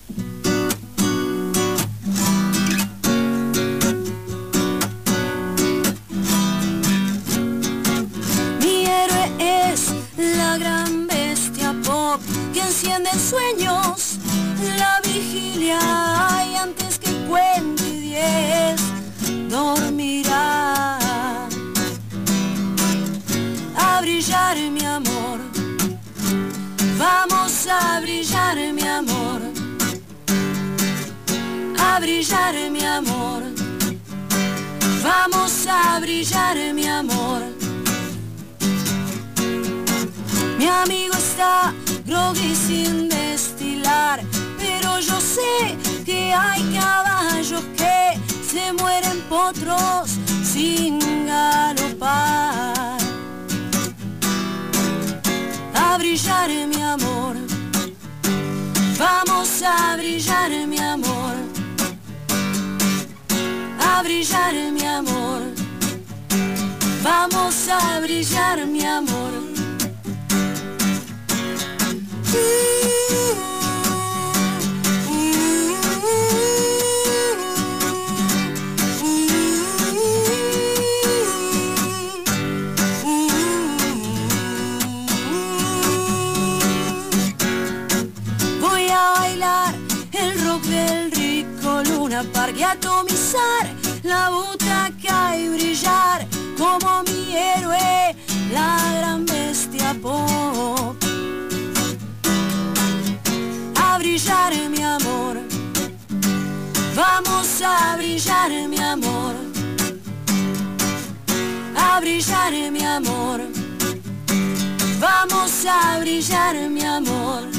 Mi héroe es la gran bestia pop que enciende sueños, la vigilia, y antes que cuente 10 dormirá. A brillar mi amor, vamos a brillar mi amor, a brillar mi amor, vamos a brillar mi amor. Mi amigo está groggy sin destilar, pero yo sé que hay caballos que se mueren potros sin galopar. A brillar mi amor, vamos a brillar mi amor, a brillar mi amor, vamos a brillar mi amor. Voy a bailar el rock del rico Luna Park y atomizar la butaca y brillar como mi héroe, la gran bestia pop. A brillar mi amor, vamos a brillar mi amor, a brillar mi amor, vamos a brillar mi amor.